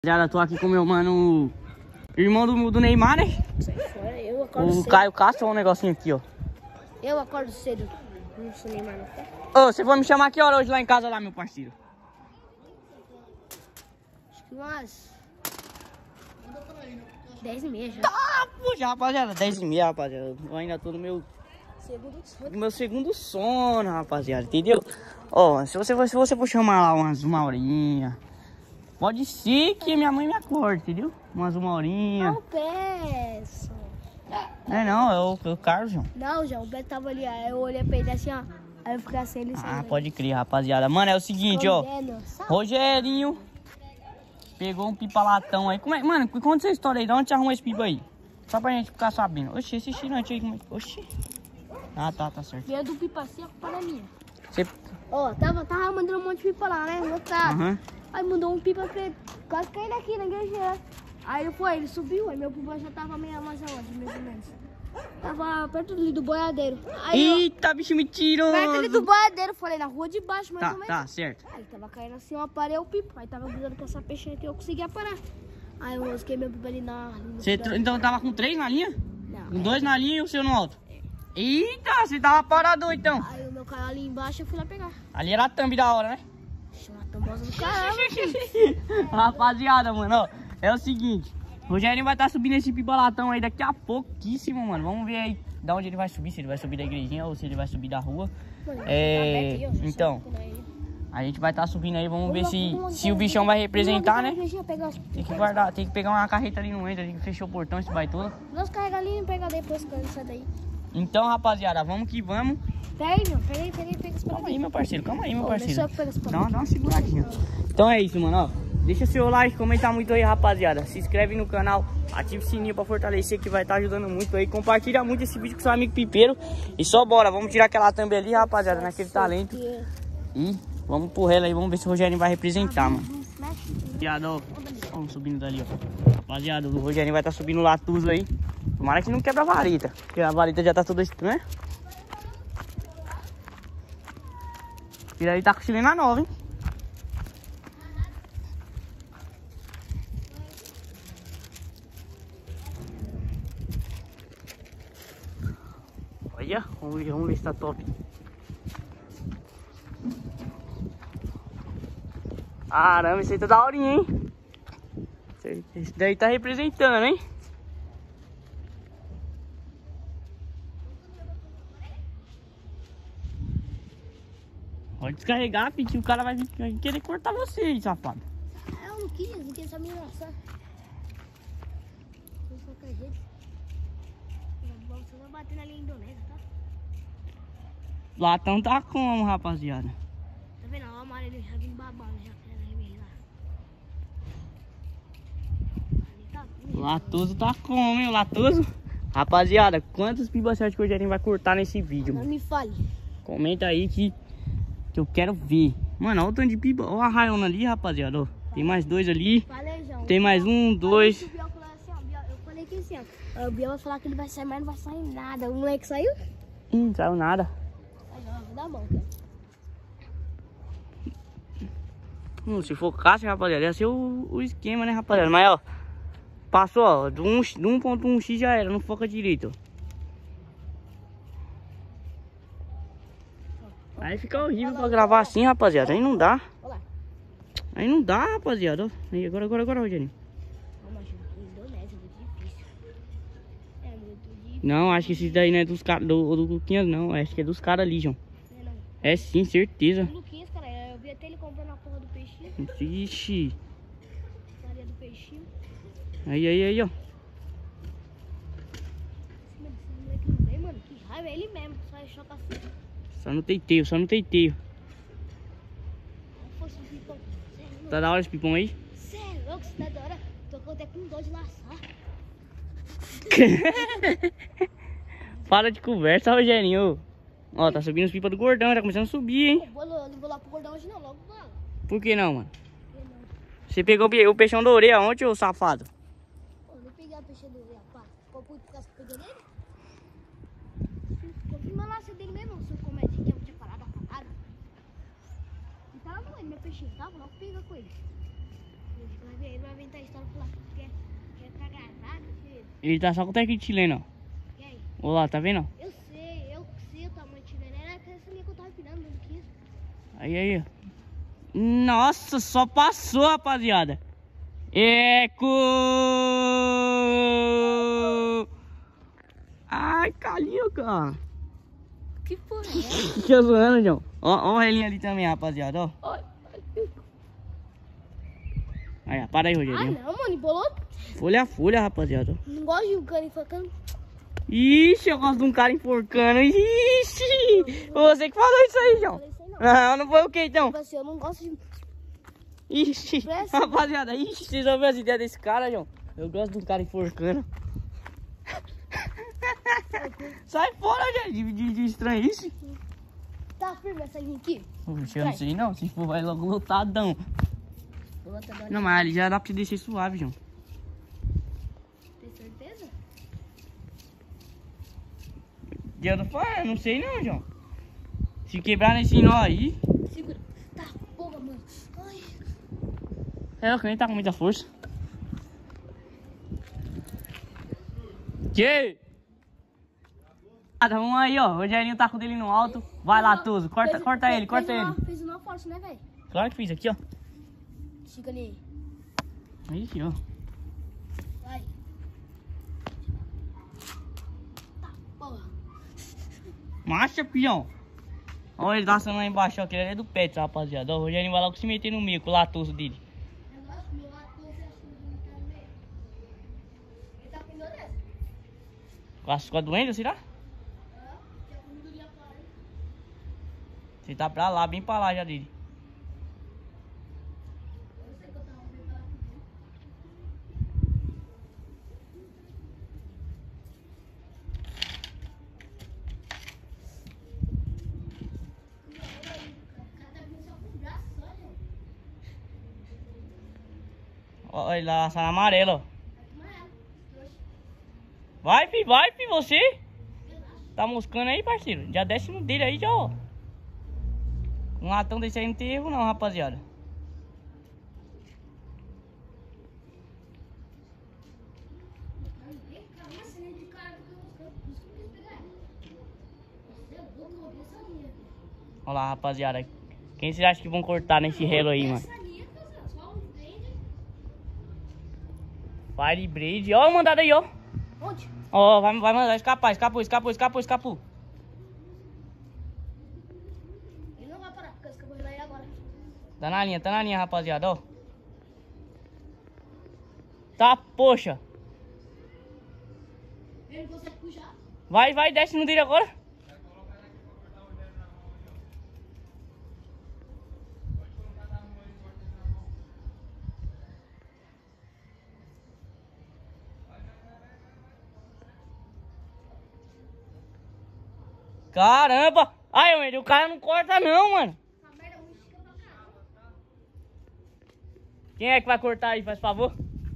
Já tô aqui com meu mano, irmão do Neymar, né? Sai fora, eu acordo cedo. O Caio Castro, um negocinho aqui, ó. Eu acordo cedo. Não sou Neymar, não tá? Ô, você foi me chamar que hora hoje lá em casa, lá, meu parceiro? Acho que umas 10h30 já. Tá, puxa, rapaziada, 10h30, rapaziada. Eu ainda tô no meu segundo sono, rapaziada, entendeu? Ó, se você for chamar lá uma horinha, pode ser que minha mãe me acorde, entendeu? Uma horinha. Não peço. Não, é o Carlos, João. Não, João, o Beto tava ali, aí eu olhei pra ele assim, ó. Aí eu fiquei assim, ele saiu. Pode crer, rapaziada. Mano, é o seguinte, ó. Sabe? Rogerinho pegou um pipa-latão aí. Mano, conta essa história aí. De onde você arrumou esse pipa aí? Só pra gente ficar sabendo. Oxi, esse tirante aí. Oxi. Tá certo. Veio do pipa assim, a culpa não é minha. Você... Ó, tava mandando um monte de pipa lá, né? Lotado. Uhum. Aí mandou um pipa preto, quase caindo aqui na igreja. Aí ele subiu, aí meu pipa já tava meio mais aonde, mais ou menos. Tava perto ali do boiadeiro. Aí Eita, bicho mentiroso. perto ali do boiadeiro, falei, na rua de baixo, mais ou menos. Tá, certo. Aí tava caindo assim, eu parei o pipa. Aí tava brigando com essa peixinha aqui, eu conseguia parar. Aí eu rosquei meu pipa ali na... Então tava com 3 na linha? Não. Com 2 na linha e o seu no alto? Eita, você tava parado então. Aí o meu caiu ali embaixo, eu fui lá pegar. Ali era a thumb da hora, né? Uma tambosa do caramba, Rapaziada, mano, ó, é o seguinte. O Rogerinho vai estar subindo esse pipa-latão aí daqui a pouquíssimo, mano. Vamos ver aí da onde ele vai subir, se ele vai subir da igrejinha ou se ele vai subir da rua. Então, a gente vai estar subindo aí, vamos ver se o bichão vai representar, né? Tem que guardar, tem que pegar uma carreta ali no entra, fechou o portão, esse baitola. Nós carrega ali e pega depois quando sai daí. Então, rapaziada, vamos que vamos. Pega aí, meu, pega aí, pega esse Calma aí, meu parceiro, parceiro. Deixa eu pegar esse Dá uma seguradinha. Então é isso, mano, ó. Deixa seu like, comenta muito aí, rapaziada. Se inscreve no canal, ativa o sininho pra fortalecer, que vai estar ajudando muito aí. Compartilha muito esse vídeo com seu amigo pipeiro. E só bora, vamos tirar aquela thumb ali, rapaziada, naquele talento. E vamos pro relo aí, vamos ver se o Rogerinho vai representar, mano. Rapaziada, ó. Vamos subindo dali, ó. Rapaziada, o Rogerinho vai estar subindo o Latuso aí. Tomara que não quebra a vareta, porque a vareta já tá toda estranha. E aí tá com chilena nova, hein? Olha, vamos ver se tá top. Caramba, esse aí tá daorinha, hein? Esse daí tá representando, hein? Pode descarregar, filho, que o cara vai querer cortar você aí, safado. Eu não quis só me lançar. Você vai bater na linha Indonésia, tá? Latão tá como, rapaziada? Tá vendo? Olha o amarelo já vindo babando, já querendo lá. Latoso tá como, hein? Latoso? Rapaziada, quantos pibas você acha que o Rogerinho vai cortar nesse vídeo, Não mano? me fale. Comenta aí que eu quero ver. Mano, olha o tanto de piba. Olha a raiona ali, rapaziada. Ó. Tem mais 2 ali. Falei, João. Tem mais 1, 2. Eu falei que assim, ó. O Biel vai falar que ele vai sair, mas não vai sair nada. O moleque saiu? Não saiu nada. Vou dar a mão, Se for caixa, rapaziada, ia ser o esquema, né, rapaziada? Mas, ó, passou, ó, do 1.1x já era, não foca direito, ó. Aí fica horrível pra gravar assim, rapaziada. Aí não dá. Aí não dá, rapaziada. Aí, agora, Rogerinho. Não, acho que esse daí não é dos caras, do Luquinhas, não. Acho que é dos caras ali, João. É sim, certeza. O Luquinhas, cara, eu vi até ele comprando a porra do peixinho. Ixi. Faria do peixinho. Aí, ó. Esse moleque não vem, mano. Que raiva, é ele mesmo. Só é choca assim. Só no teiteio, Se fosse um pipão. Tá da hora esse pipão aí? Cê é louco, você tá da hora. Tô até com dor de laçar. Para de conversa, Rogerinho. Ó, tá subindo os pipas do gordão, tá começando a subir, hein? Não vou lá pro gordão hoje não, logo lá. Por que não, mano? Você pegou o peixão da orelha ontem, ô safado? Eu não peguei a peixe do orelha, pá. Qual por causa que eu peguei nele? Confirma lá se dele mesmo, seu comédia que eu tinha parado a parada. E tava com ele, meu peixinho, tava? Não pega com ele. Ele vai vai inventar história por lá. Quer tá gravado, filho? Ele tá só com o técnico chileno, E aí? ó. Olha lá, tá vendo? Eu sei o tamanho de chileno. Era essa linha que eu tava virando, mesmo que isso. Aí, ó. Nossa, só passou, rapaziada. Eco! Ai, caiu, cara. Que porra é essa? Que zoando, João. Ó o relinho ali também, rapaziada, ó. Aí, ó, para aí, Ah, Rogerinho. não, mano, embolou. Folha a folha, rapaziada. Não gosto de um cano enfocando. Ixi, eu gosto de um cara enforcando. Ixi! Você que falou isso aí, João. Falei isso aí não. Não foi o que então? Tipo assim, eu não gosto de... Ixi, Presta. rapaziada, ixi, vocês ouviram as ideias desse cara, João? Eu gosto de um cara enforcando. Sai fora, gente, de estranhice. Tá firme essa linha aqui? Poxa, eu não sei não, se for vai logo lotadão. Vou botar agora. Não, mas ali já dá pra te descer suave, João. Tem certeza? Eu tô falando, não sei não, João. Se quebrar nesse nó aí... Segura. Tá, porra, mano. Ai. É, o que nem tá com muita força. Que? Ah, tá, vamos aí, ó. O Rogerinho tá com o dele no alto. Vai lá, Tuzo. Corta ele, corta ele. Fez uma força, né, velho? Claro que fiz aqui, ó. Fica ali. Ixi, ó. Vai. Tá, porra. Marcha, pião. Olha ele dançando lá embaixo, ó. Que ele é do pet, rapaziada. Ó, o Rogerinho vai logo se meter no meio com o latoso dele. Negócio, meu lado, você acha que não tá no meio? Ele tá com dor dessa? Com a doença, será? Que a comidoria para. Você tá pra lá, bem pra lá já dele. Eu sei que eu tava bem pra lá. Ó, ele lá, na amarela, ó. Vai, fi, você. Tá moscando aí, parceiro. Já desce no dele aí, já, ó. Um latão desse aí não tem erro não, rapaziada. Olha lá, rapaziada. Quem vocês acham que vão cortar nesse relo aí, mano? Fire Braid. Ó o mandado aí, ó. Onde? Ó, vai mandar. Escapou. Ele não vai parar, porque eu escapou aí agora. Tá na linha, rapaziada, ó. Tá, poxa. Ele não consegue puxar. Vai, desce no dele agora. Caramba! Ai, Wendy, o cara não corta não, mano. Essa merda é muito chica pra caramba. Quem é que vai cortar aí, faz favor?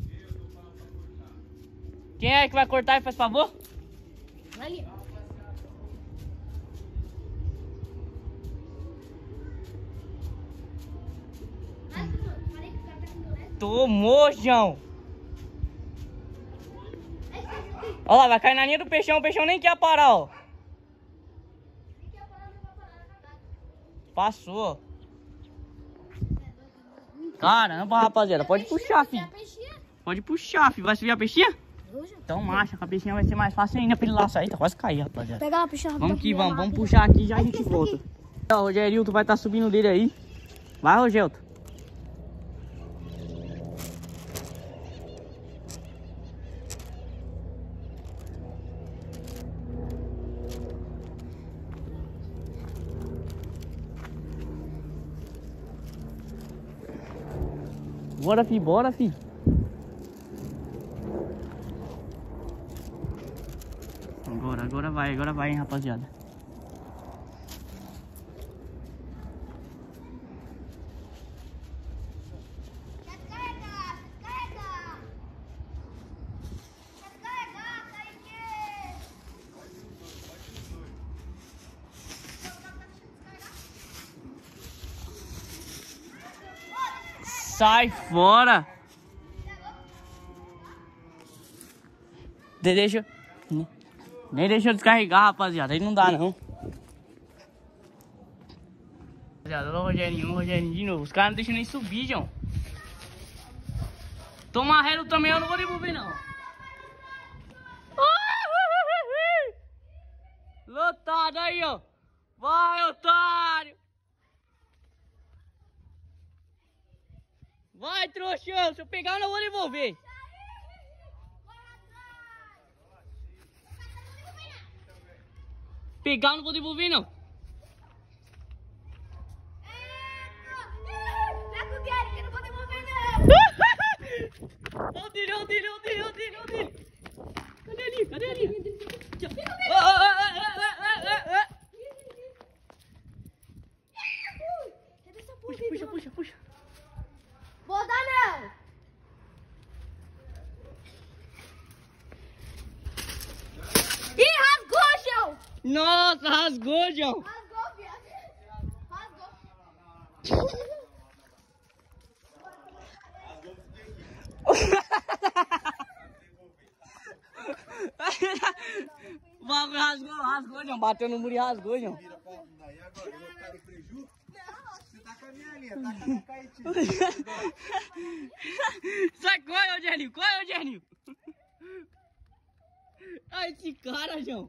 Quem é que vai cortar aí, faz favor? Vai ali. Ai, mano, falei que o cara tá com doença. Tomou, João. Olha lá, vai cair na linha do peixão. O peixão nem quer parar, ó. Passou. Caramba, rapaziada. Pode puxar, filho. Pode puxar, filho. Vai subir a peixinha? Então marcha, a peixinha vai ser mais fácil ainda pra ele laçar aí. Tá quase cair, rapaziada. Pega lá, puxa. Vamos que vamos. Vamos puxar aqui e já a gente volta. Ó, o Rogerilton vai estar subindo dele aí. Vai, Rogelton. Bora, fi. Agora vai, hein, rapaziada. Sai fora! Deixa... Nem deixa eu descarregar, rapaziada. Aí não dá, não. Rapaziada, olha o Rogerinho de novo. Os caras não deixam nem subir, João. Toma relo também, eu não vou devolver, não. Lotado aí, ó. Vai, otário. Vai, trouxão. Se eu pegar, eu não vou devolver. Pegar, eu não vou devolver, não. Olha o dele, olha o dele, olha o dele, olha o dele, olha o dele. Cadê ali? Cadê ali? Puxa, puxa, puxa. Vou dar não. Ih, rasgou, João. Nossa, rasgou, João. Rasgou, viado. Rasgou. O bagulho rasgou, João. Bateu no muro e rasgou, João. E agora? Eu vou ficar no preju? Você tá com a minha linha, tá com a minha caetinha. Sai, corre, ô Gerninho, corre, ô Gerninho. Olha esse cara, João.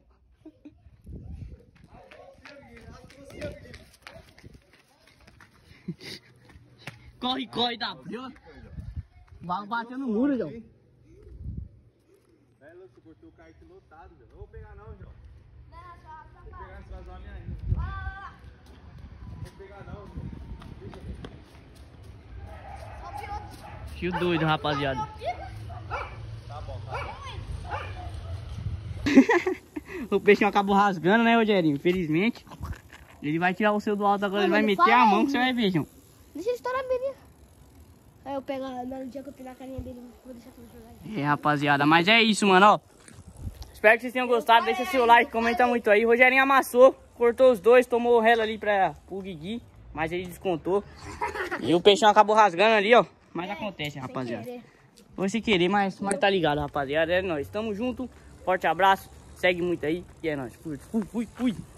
Corre, corre, dá. O bagulho bateu no muro, João. É, louco, cortou o kite lotado, João. Não vou pegar não, João. Vou pegar esse vazar minha linha. Não vou pegar não, João. Fio doido, rapaziada. Tá bom, tá bom. O peixinho acabou rasgando, né, Rogerinho? Infelizmente. Ele vai tirar o seu do alto agora, ele vai meter a mão que você vai ver, João. Deixa ele estourar bem. Aí eu pego no dia que eu pegar a carinha dele, vou deixar tudo jogar. É, rapaziada, mas é isso, mano, ó. Espero que vocês tenham gostado, deixa seu like, comenta muito aí. Rogerinho amassou, cortou os dois, tomou o relo ali pro Guigui, mas ele descontou. E o peixão acabou rasgando ali, ó. Mas acontece, rapaziada. Foi sem querer, mas tá ligado, rapaziada. É nóis, tamo junto, forte abraço, segue muito aí e é nóis. Fui.